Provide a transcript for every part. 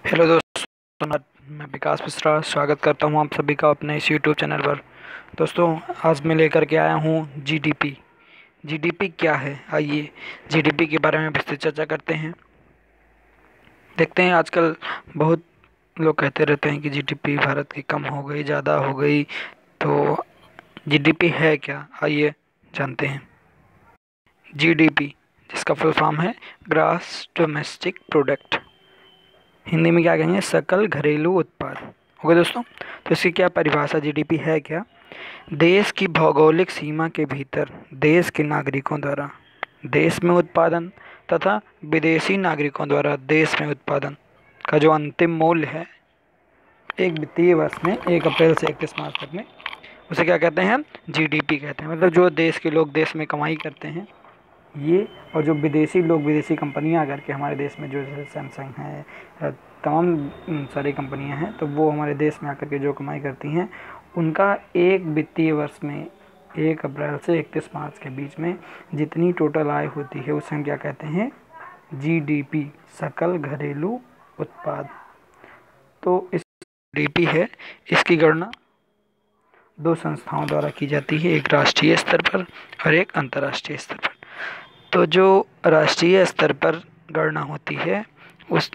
Hello दोस्तों, मैं विकास मिश्रा स्वागत करता हूं आप सभी का अपने इस यूट्यूब चैनल पर। दोस्तों, आज मैं लेकर के आया हूं जीडीपी। जीडीपी क्या है, आइए जीडीपी के बारे में विस्तृत चर्चा करते हैं। देखते हैं आजकल बहुत लोग कहते रहते हैं कि जीडीपी भारत की कम हो गई, ज़्यादा हो गई। तो जीडीपी है क्या, आइए जानते हैं। जीडीपी जिसका फुल फॉर्म है ग्रॉस डोमेस्टिक प्रोडक्ट, हिंदी में क्या कहेंगे, सकल घरेलू उत्पाद। ओके दोस्तों, तो इसकी क्या परिभाषा, जीडीपी है क्या? देश की भौगोलिक सीमा के भीतर देश के नागरिकों द्वारा देश में उत्पादन तथा विदेशी नागरिकों द्वारा देश में उत्पादन का जो अंतिम मूल्य है एक वित्तीय वर्ष में 1 अप्रैल से 31 मार्च तक में, उसे क्या कहते हैं, जीडीपी कहते हैं। मतलब जो देश के लोग देश में कमाई करते हैं ये, और जो विदेशी लोग, विदेशी कंपनियां आकर के हमारे देश में, जो जैसे सैमसंग है, तमाम सारी कंपनियां हैं, तो वो हमारे देश में आकर के जो कमाई करती हैं, उनका एक वित्तीय वर्ष में 1 अप्रैल से 31 मार्च के बीच में जितनी टोटल आय होती है उसे हम क्या कहते हैं, जीडीपी, सकल घरेलू उत्पाद। तो इस जीडीपी है, इसकी गणना 2 संस्थाओं द्वारा की जाती है, एक राष्ट्रीय स्तर पर और एक अंतर्राष्ट्रीय स्तर पर। तो जो राष्ट्रीय स्तर पर गणना होती है उस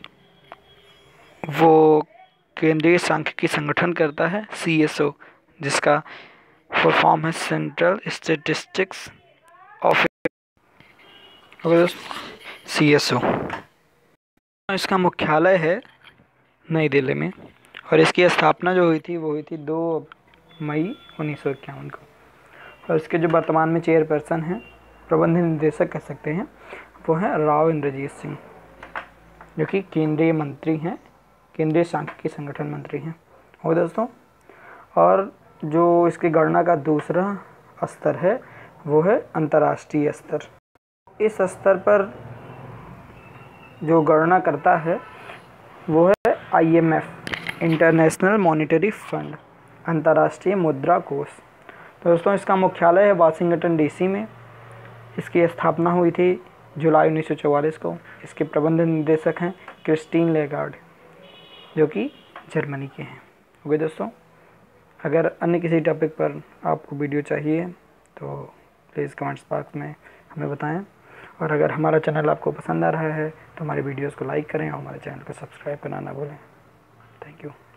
वो केंद्रीय सांख्यिकी संगठन करता है, सीएसओ, जिसका फुल फॉर्म है सेंट्रल स्टैटिस्टिक्स ऑफ, सीएसओ। इसका मुख्यालय है नई दिल्ली में, और इसकी स्थापना जो हुई थी वो हुई थी 2 मई 1951 को। और इसके जो वर्तमान में चेयरपर्सन हैं, प्रबंध निदेशक कह सकते हैं, वो हैं राव इंद्रजीत सिंह, जो कि केंद्रीय मंत्री हैं, केंद्रीय सांख्यिकी संगठन मंत्री हैं। और दोस्तों, और जो इसकी गणना का दूसरा स्तर है वो है अंतर्राष्ट्रीय स्तर। इस स्तर पर जो गणना करता है वो है आईएमएफ, इंटरनेशनल मॉनेटरी फंड, अंतर्राष्ट्रीय मुद्रा कोष। तो दोस्तों, इसका मुख्यालय है वाशिंगटन डीसी में। इसकी स्थापना हुई थी जुलाई 1944 को। इसके प्रबंध निदेशक हैं क्रिस्टीन लेगार्ड, जो कि जर्मनी के हैं। ओके दोस्तों, अगर अन्य किसी टॉपिक पर आपको वीडियो चाहिए तो प्लीज़ कमेंट्स बॉक्स में हमें बताएं। और अगर हमारा चैनल आपको पसंद आ रहा है तो हमारे वीडियोस को लाइक करें और हमारे चैनल को सब्सक्राइब करना ना भूलें। Thank you.